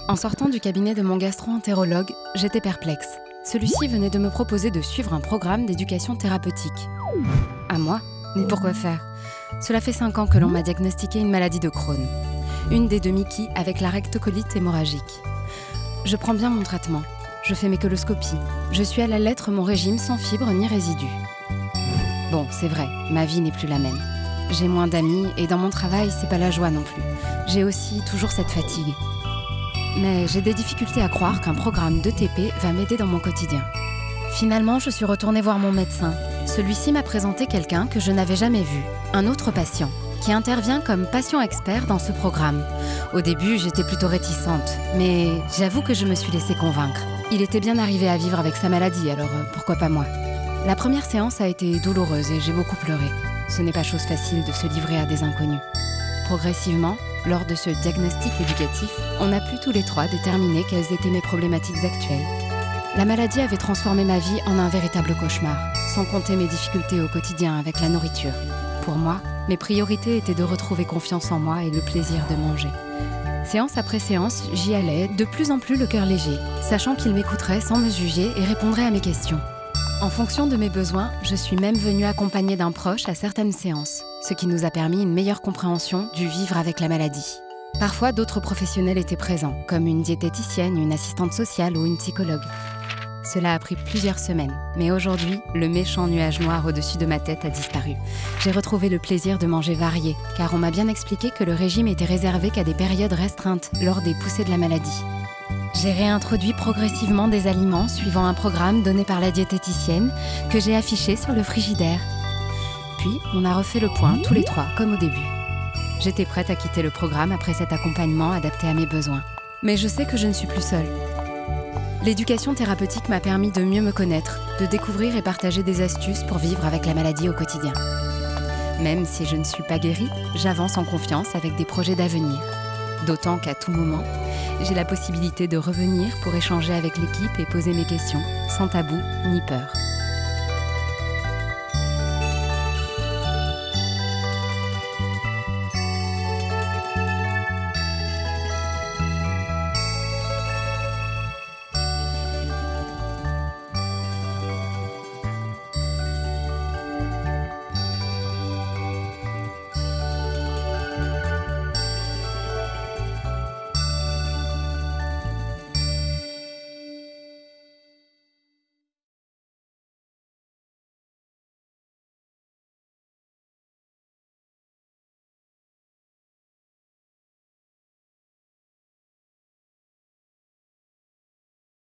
En sortant du cabinet de mon gastro-entérologue, j'étais perplexe. Celui-ci venait de me proposer de suivre un programme d'éducation thérapeutique. À moi? Mais pourquoi faire? Cela fait 5 ans que l'on m'a diagnostiqué une maladie de Crohn. Une des 2 Mickey avec la rectocolite hémorragique. Je prends bien mon traitement. Je fais mes coloscopies. Je suis à la lettre mon régime sans fibres ni résidus. Bon, c'est vrai, ma vie n'est plus la même. J'ai moins d'amis et dans mon travail, c'est pas la joie non plus. J'ai aussi toujours cette fatigue. Mais j'ai des difficultés à croire qu'un programme d'ETP va m'aider dans mon quotidien. Finalement, je suis retournée voir mon médecin. Celui-ci m'a présenté quelqu'un que je n'avais jamais vu, un autre patient, qui intervient comme patient expert dans ce programme. Au début, j'étais plutôt réticente, mais j'avoue que je me suis laissée convaincre. Il était bien arrivé à vivre avec sa maladie, alors pourquoi pas moi? La première séance a été douloureuse et j'ai beaucoup pleuré. Ce n'est pas chose facile de se livrer à des inconnus. Progressivement, lors de ce diagnostic éducatif, on a pu tous les 3 déterminer quelles étaient mes problématiques actuelles. La maladie avait transformé ma vie en un véritable cauchemar, sans compter mes difficultés au quotidien avec la nourriture. Pour moi, mes priorités étaient de retrouver confiance en moi et le plaisir de manger. Séance après séance, j'y allais, de plus en plus le cœur léger, sachant qu'il m'écouterait sans me juger et répondrait à mes questions. En fonction de mes besoins, je suis même venue accompagnée d'un proche à certaines séances, ce qui nous a permis une meilleure compréhension du vivre avec la maladie. Parfois, d'autres professionnels étaient présents, comme une diététicienne, une assistante sociale ou une psychologue. Cela a pris plusieurs semaines, mais aujourd'hui, le méchant nuage noir au-dessus de ma tête a disparu. J'ai retrouvé le plaisir de manger varié, car on m'a bien expliqué que le régime était réservé qu'à des périodes restreintes, lors des poussées de la maladie. J'ai réintroduit progressivement des aliments suivant un programme donné par la diététicienne que j'ai affiché sur le frigidaire. Puis, on a refait le point tous les 3, comme au début. J'étais prête à quitter le programme après cet accompagnement adapté à mes besoins. Mais je sais que je ne suis plus seule. L'éducation thérapeutique m'a permis de mieux me connaître, de découvrir et partager des astuces pour vivre avec la maladie au quotidien. Même si je ne suis pas guérie, j'avance en confiance avec des projets d'avenir. D'autant qu'à tout moment, j'ai la possibilité de revenir pour échanger avec l'équipe et poser mes questions, sans tabou ni peur.